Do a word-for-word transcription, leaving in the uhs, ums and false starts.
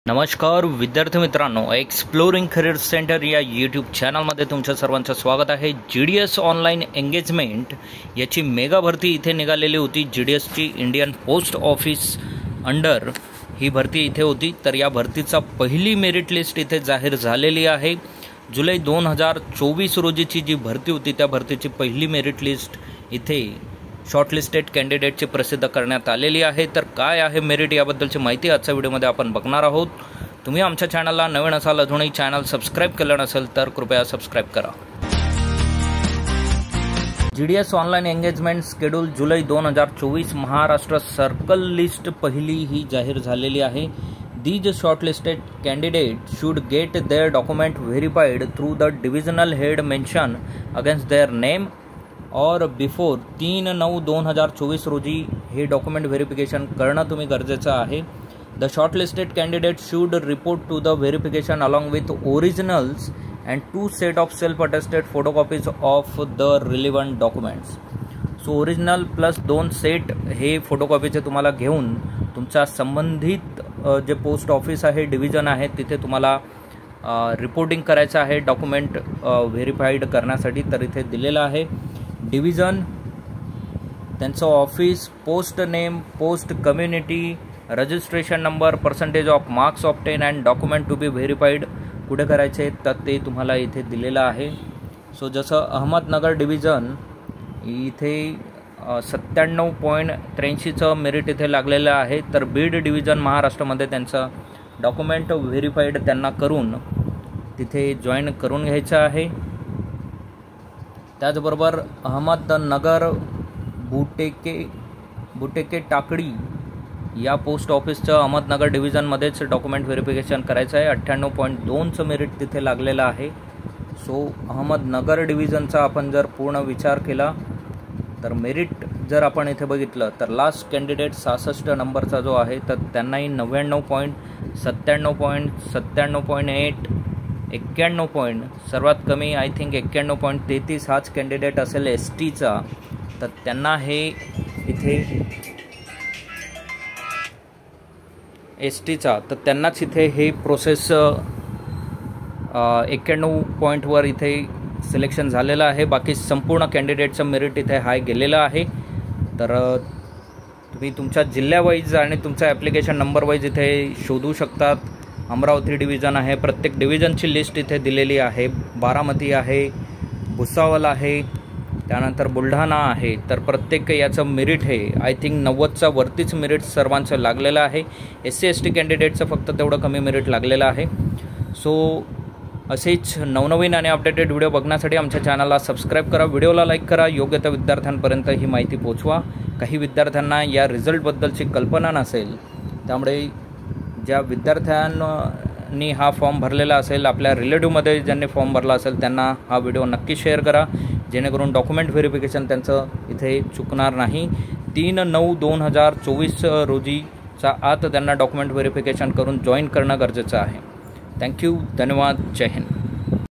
नमस्कार विद्यार्थी मित्रांनो, एक्सप्लोरिंग करिअर सेंटर या यूट्यूब चॅनलमध्ये तुमच्या सर्वांचं स्वागत आहे। G D S online engagement याची मेगा भरती इथे निघालेली होती। जी डी एसची इंडियन पोस्ट ऑफिस अंडर ही भरती इथे होती। तर या भरतीचा पहिली मेरिट लिस्ट इथे जाहीर झालेली आहे। जुलै दोन हजार चोवीस रोजीची जी भरती होती त्या भरतीची पहिली मेरिट लिस्ट इथे शॉर्टलिस्टेड कॅन्डिडेटची प्रसिद्ध करण्यात आलेली आहे। तर काय आहे मेरिट याबद्दलची माहिती आजच्या व्हिडिओमध्ये आपण बघणार आहोत। तुम्ही आमच्या चॅनलला नवीन असाल, अजूनही चॅनल सबस्क्राईब केलं नसेल तर कृपया सबस्क्राईब करा। G D S online engagement schedule जुलै दोन हजार चोवीस महाराष्ट्र सर्कल लिस्ट पहिली ही जाहीर झालेली आहे। These shortlisted candidate should get their document verified through the divisional head mention against their name or before तीन नऊ दोन हजार चोवीस रोजी हे डॉक्युमेंट व्हेरिफिकेशन करणं तुम्ही गरजेचं आहे। The shortlisted candidate should report to the verification along with originals and two set of self attested photocopies of the relevant documents. So original plus दोन सेट हे फोटोकॉपीचे तुम्हाला घेऊन तुमच्या संबंधित जे पोस्ट ऑफिस आहे, डिव्हिजन आहे, तिथे तुम्हाला रिपोर्टिंग करायचं आहे डॉक्युमेंट व्हेरीफाईड करण्यासाठी। तर इथे दिलेलं आहे डिव्हिजन, त्यांचं office, post name, post community, registration number, percentage of marks obtain and document to be verified कुठे करायचे तर ते तुम्हाला इथे दिलेलं आहे। सो जसं अहमदनगर डिव्हिजन इथे सत्त्याण्णव पॉईंट त्र्याऐंशीचं मेरिट इथे लागलेलं आहे। तर बीड डिव्हिजन महाराष्ट्रामध्ये त्यांचं डॉक्युमेंट व्हेरीफाईड त्यांना करून तिथे जॉईन करून घ्यायचं आहे। त्याचबरोबर अहमदनगर बुटेके बुटेके टाकडी या पोस्ट ऑफिसचं अहमदनगर डिव्हिजनमध्येच डॉक्युमेंट व्हेरिफिकेशन करायचं आहे। अठ्ठ्याण्णव पॉईंट दोनचं मेरिट तिथे लागलेलं आहे। सो अहमदनगर डिव्हिजनचा आपण जर पूर्ण विचार केला तर मेरिट जर आपण इथे बघितलं तर लास्ट कॅन्डिडेट सहासष्ट नंबरचा जो आहे तर त्यांनाही नव्याण्णव पॉईंट सत्त्याण्णव पॉईंट सत्त्याण्णव पॉईंट एट एक्क्याण्णव पॉईंट सर्वात कमी आय थिंक एक्क्याण्णव पॉईंट तेहतीस हाच कॅन्डिडेट असेल एस टीचा। तर त्यांना हे इथे एस टीचा तर त्यांनाच इथे हे प्रोसेस एक्क्याण्णव पॉईंटवर इथे सिलेक्शन झालेलं आहे। बाकी संपूर्ण कॅन्डिडेटचं मेरिट इथे हाय गेलेलं आहे। तर तुम्ही तुमच्या जिल्ह्यावाईज आणि तुमचा ॲप्लिकेशन नंबर वाईज इथे शोधू शकतात। अमरावती डिव्हिजन आहे, प्रत्येक डिव्हिजनची लिस्ट इथे दिलेली आहे। बारामती आहे, भुसावळ आहे, त्यानंतर बुलढाणा आहे। तर प्रत्येक याचं मेरिट हे आय थिंक नव्वदच्या वरतीच मेरिट सर्वांचं लागलेलं आहे। एस सी एस टी कॅन्डिडेटचं फक्त तेवढं कमी मेरिट लागलेलं आहे। सो असेच नवनवीन आणि अपडेटेड व्हिडिओ बघण्यासाठी आमच्या चॅनलला सबस्क्राईब करा, व्हिडिओला लाईक करा, योग्य त्या विद्यार्थ्यांपर्यंत ही माहिती पोहोचवा। काही विद्यार्थ्यांना या रिझल्टबद्दलची कल्पना नसेल, त्यामुळे ज्या विद्यार्थ्यांनी हा फॉर्म भरलेला असेल, आपल्या रिलेटिव्हमध्ये ज्यांनी फॉर्म भरला असेल त्यांना हा व्हिडिओ नक्की शेअर करा, जेणेकरून डॉक्युमेंट व्हेरिफिकेशन त्यांचं इथे चुकणार नाही। तीन नऊ दोन हजार चोवीस रोजीचा आत त्यांना डॉक्युमेंट व्हेरिफिकेशन करून जॉईन करणं गरजेचं आहे। थँक्यू, धन्यवाद, जय हिंद।